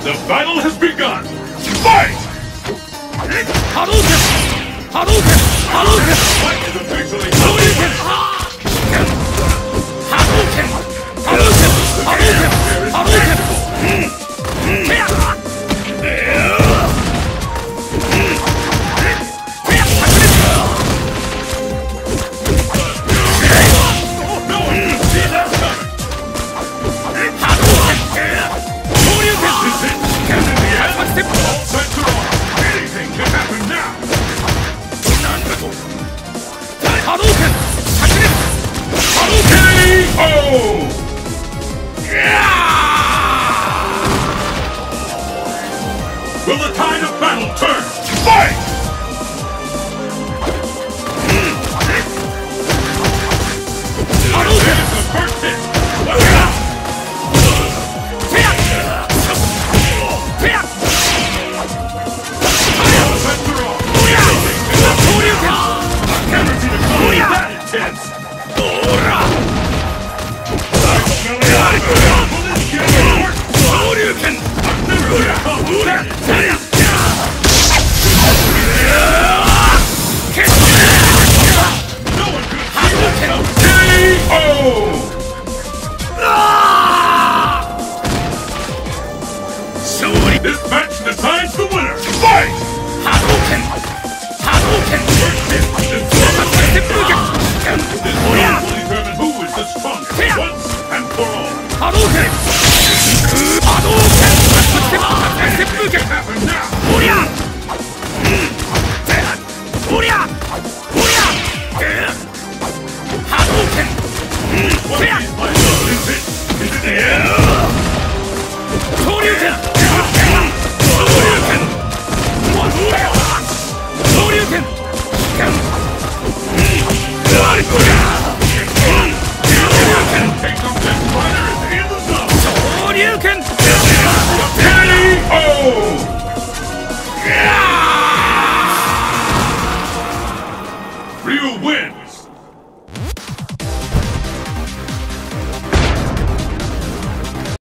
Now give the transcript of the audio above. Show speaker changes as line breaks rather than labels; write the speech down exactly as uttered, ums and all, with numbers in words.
The battle has begun! Fight!
Hadouken! Hadouken! Hadouken!
Fight is officially
Hadouken! Hadouken! Hadouken! Hadouken! Hadouken!
No one can see that coming! This is it! And in the end, all bets are off! Anything can happen now!
Hadouken! Hadouken!
K O! Will the tide of battle turn? Fight!
Hadouken!
There's the first hit! Watch out! All bets are off! Anything can happen! I've never seen a combat that intense! I've never seen a combat that intense! No one could K O! This match decides the winner! Fight!
Hadouken! Hadouken!
First hit is
Hadouken!
This round will determine who is the strongest once and for all.
Hadouken! Hadouken!
Anything can happen now!
Oria! Oria! Oria! Hadouken!
What is my love? Is it? Is it the end?
Shoryuken! Shoryuken! Shoryuken!
Take some death rider is in the zone!
Shoryuken!
K O! Ryu wins!